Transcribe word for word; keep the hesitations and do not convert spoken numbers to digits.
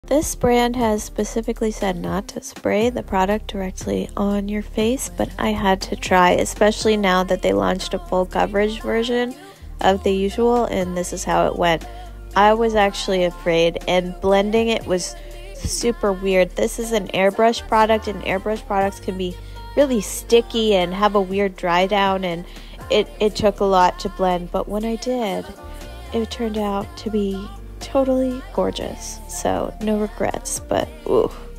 This brand has specifically said not to spray the product directly on your face, but I had to try, especially now that they launched a full coverage version of the usual, and this is how it went. I was actually afraid, and blending it was super weird. This is an airbrush product, and airbrush products can be really sticky and have a weird dry down, and it, it took a lot to blend, but when I did, it turned out to be totally gorgeous. So no regrets, but ooh.